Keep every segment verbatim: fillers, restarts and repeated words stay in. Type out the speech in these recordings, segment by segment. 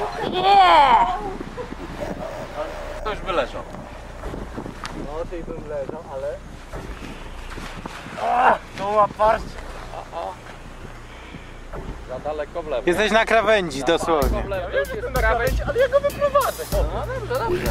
Nie! Ktoś by leżał. No, tej bym leżał, ale... To łaparcie. Za daleko w lewo. Jesteś na krawędzi, dosłownie. W lewo. Ja jestem na krawędzi, ale ja go wyprowadzę. No dobrze, dobrze.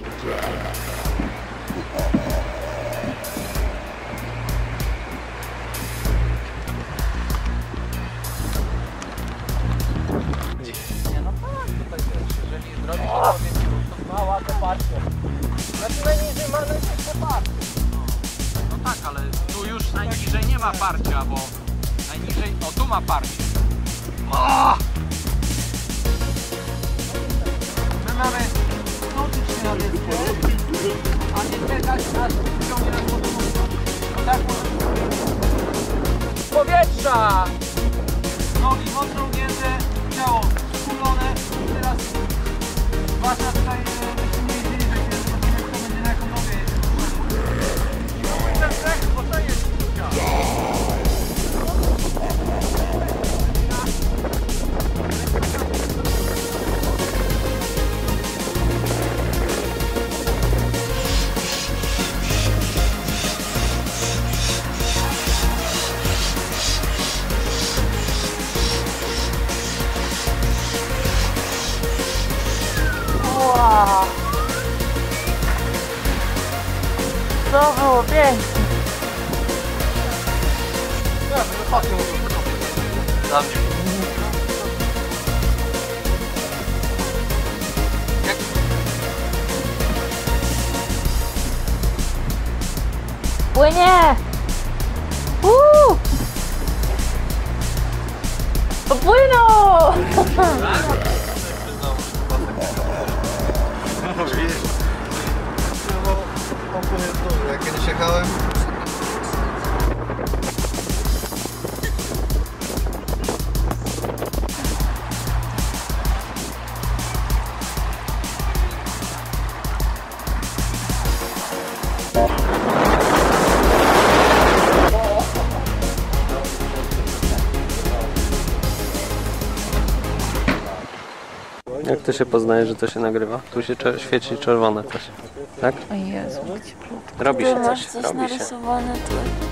Nie no tak, tutaj wiesz, jeżeli zrobisz odpowiedni ruch, to mała poparcie. Znaczy najniżej ma najniżej poparcie. No tak, ale tu już najniżej nie ma parcia, bo najniżej, o tu ma parcie. O! My mamy skoczyć na deskę, a nie czekać aż ciągnie nas podwórko. Tak powietrza! Nogi mocno ugięte, ciało skulone i teraz wasza tutaj byśmy nie jeździli, że zobaczymy kto będzie na jaką nogę jeździł. Nie mówię ten cech, bo to jest Wow. To było piękne. Dla mnie. Płynie! Uuu! Popłynął! Widzisz? Pompon jest duży. Jak kiedyś jechałem, Jak to się poznaje, że to się nagrywa? Tu się czer- świeci czerwone coś, tak? O Jezu, jak ci brudno. Robi się Masz coś, coś robi się. narysowane tu.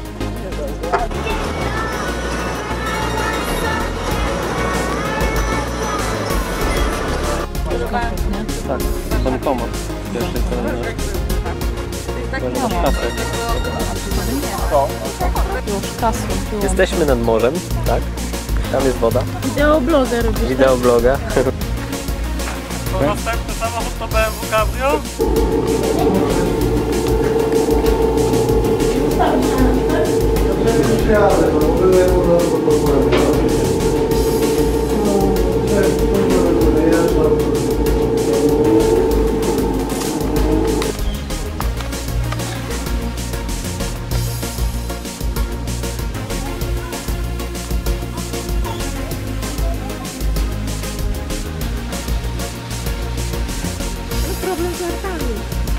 Tak, ten komod. Pierwszy to jest kasek. Już kasą. Jesteśmy nad morzem, tak? Tam jest woda. Wideobloga robisz. Wideobloga. Następny samochód to B M W Cabrio. Problem z artami.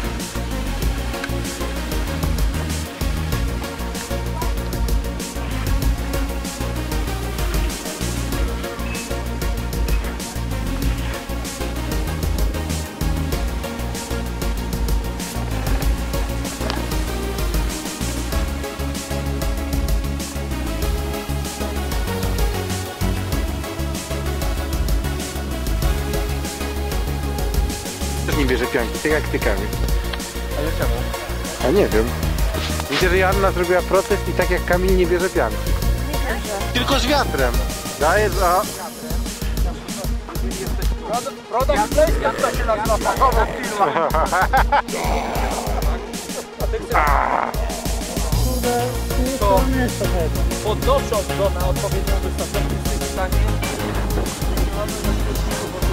też nie bierze pianki, tak jak tykami. Ale czemu? A nie wiem. Widzę, że Joanna zrobiła protest i tak jak Kamil nie bierze pianki. Tylko z wiatrem. Daje za... Product placement to się nazywa fachowo w filmach. To podnosząc go na odpowiednią wysokość w tym stanie mamy na skutku, bo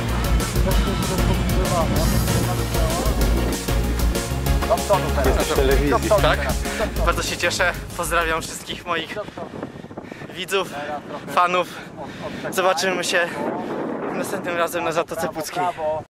to jest Jest w telewizji. Tak? Bardzo się cieszę. Pozdrawiam wszystkich moich widzów, fanów. Zobaczymy się następnym razem na Zatoce Puckiej.